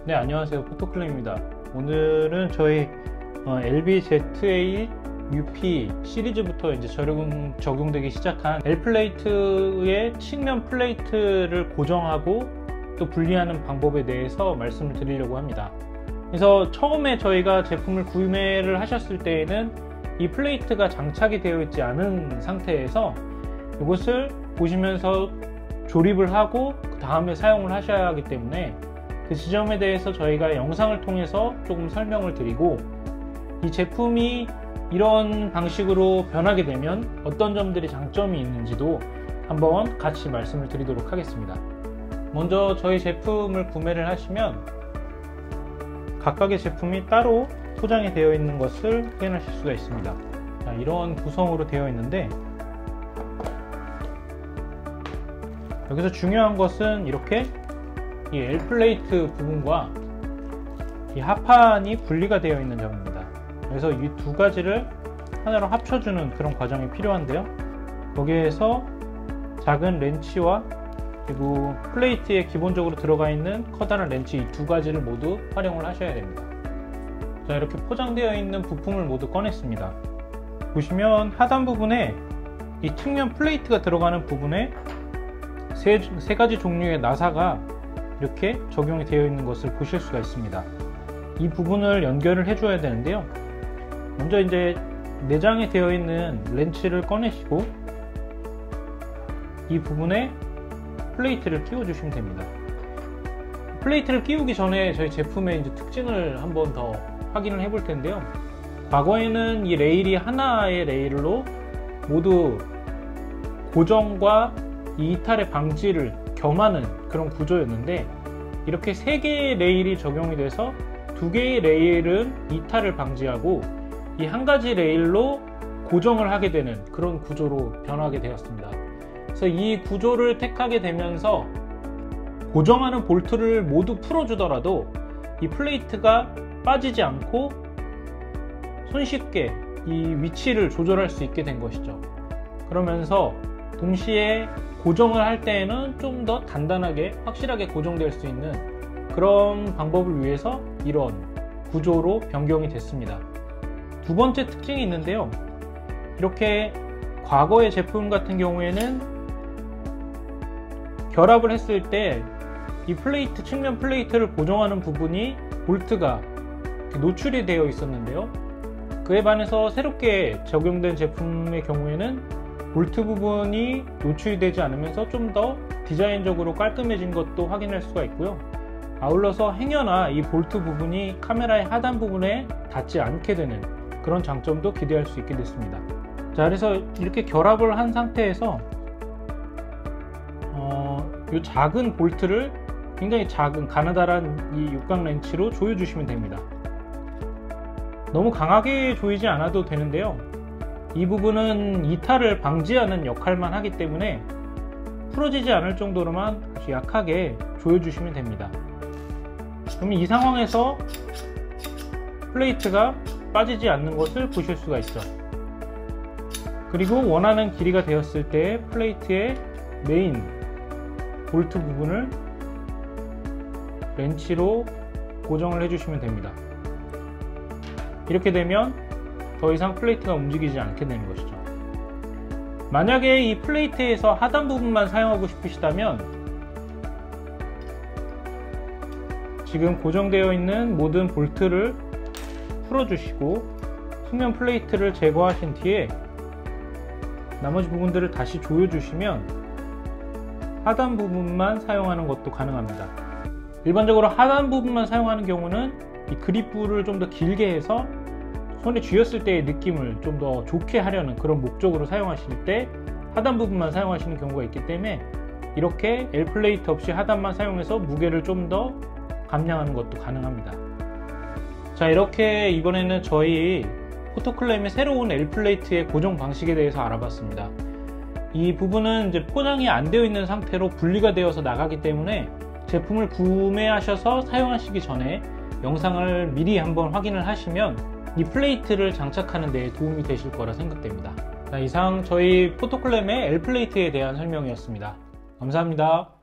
네, 안녕하세요. 포토클램입니다. 오늘은 저희 LBZA UP 시리즈부터 이제 적용되기 시작한 L플레이트의 측면 플레이트를 고정하고 또 분리하는 방법에 대해서 말씀을 드리려고 합니다. 그래서 처음에 저희가 제품을 구매를 하셨을 때에는 이 플레이트가 장착이 되어 있지 않은 상태에서 이것을 보시면서 조립을 하고 그 다음에 사용을 하셔야 하기 때문에 그 지점에 대해서 저희가 영상을 통해서 조금 설명을 드리고, 이 제품이 이런 방식으로 변하게 되면 어떤 점들이 장점이 있는지도 한번 같이 말씀을 드리도록 하겠습니다. 먼저 저희 제품을 구매를 하시면 각각의 제품이 따로 포장이 되어 있는 것을 확인하실 수가 있습니다. 자, 이런 구성으로 되어 있는데, 여기서 중요한 것은 이렇게 이 L플레이트 부분과 이 하판이 분리가 되어 있는 점입니다. 그래서 이 두 가지를 하나로 합쳐주는 그런 과정이 필요한데요, 거기에서 작은 렌치와 그리고 플레이트에 기본적으로 들어가 있는 커다란 렌치, 이 두 가지를 모두 활용을 하셔야 됩니다. 자, 이렇게 포장되어 있는 부품을 모두 꺼냈습니다. 보시면 하단 부분에 이 측면 플레이트가 들어가는 부분에 세 가지 종류의 나사가 이렇게 적용이 되어 있는 것을 보실 수가 있습니다. 이 부분을 연결을 해줘야 되는데요, 먼저 이제 내장에 되어 있는 렌치를 꺼내시고 이 부분에 플레이트를 끼워 주시면 됩니다. 플레이트를 끼우기 전에 저희 제품의 이제 특징을 한번 더 확인을 해볼 텐데요, 과거에는 이 레일이 하나의 레일로 모두 고정과 이 이탈의 방지를 겸하는 그런 구조였는데, 이렇게 3개의 레일이 적용이 돼서 2개의 레일은 이탈을 방지하고 이 한 가지 레일로 고정을 하게 되는 그런 구조로 변하게 되었습니다. 그래서 이 구조를 택하게 되면서 고정하는 볼트를 모두 풀어주더라도 이 플레이트가 빠지지 않고 손쉽게 이 위치를 조절할 수 있게 된 것이죠. 그러면서 동시에 고정을 할 때에는 좀 더 단단하게 확실하게 고정될 수 있는 그런 방법을 위해서 이런 구조로 변경이 됐습니다. 두 번째 특징이 있는데요, 이렇게 과거의 제품 같은 경우에는 결합을 했을 때 이 플레이트, 측면 플레이트를 고정하는 부분이 볼트가 노출이 되어 있었는데요, 그에 반해서 새롭게 적용된 제품의 경우에는 볼트 부분이 노출이 되지 않으면서 좀 더 디자인적으로 깔끔해진 것도 확인할 수가 있고요, 아울러서 행여나 이 볼트 부분이 카메라의 하단 부분에 닿지 않게 되는 그런 장점도 기대할 수 있게 됐습니다. 자, 그래서 이렇게 결합을 한 상태에서 이 작은 볼트를 굉장히 작은 가느다란 이 육각 렌치로 조여주시면 됩니다. 너무 강하게 조이지 않아도 되는데요, 이 부분은 이탈을 방지하는 역할만 하기 때문에 풀어지지 않을 정도로만 아주 약하게 조여주시면 됩니다. 그러면 이 상황에서 플레이트가 빠지지 않는 것을 보실 수가 있죠. 그리고 원하는 길이가 되었을 때 플레이트의 메인 볼트 부분을 렌치로 고정을 해주시면 됩니다. 이렇게 되면 더 이상 플레이트가 움직이지 않게 되는 것이죠. 만약에 이 플레이트에서 하단 부분만 사용하고 싶으시다면 지금 고정되어 있는 모든 볼트를 풀어주시고 측면 플레이트를 제거하신 뒤에 나머지 부분들을 다시 조여주시면 하단 부분만 사용하는 것도 가능합니다. 일반적으로 하단 부분만 사용하는 경우는 이 그립부를 좀 더 길게 해서 손에 쥐었을 때의 느낌을 좀 더 좋게 하려는 그런 목적으로 사용하실 때 하단 부분만 사용하시는 경우가 있기 때문에 이렇게 L플레이트 없이 하단만 사용해서 무게를 좀 더 감량하는 것도 가능합니다. 자, 이렇게 이번에는 저희 포토클램의 새로운 L플레이트의 고정 방식에 대해서 알아봤습니다. 이 부분은 이제 포장이 안 되어 있는 상태로 분리가 되어서 나가기 때문에 제품을 구매하셔서 사용하시기 전에 영상을 미리 한번 확인을 하시면 이 플레이트를 장착하는 데 도움이 되실 거라 생각됩니다. 자, 이상 저희 포토클램의 L플레이트에 대한 설명이었습니다. 감사합니다.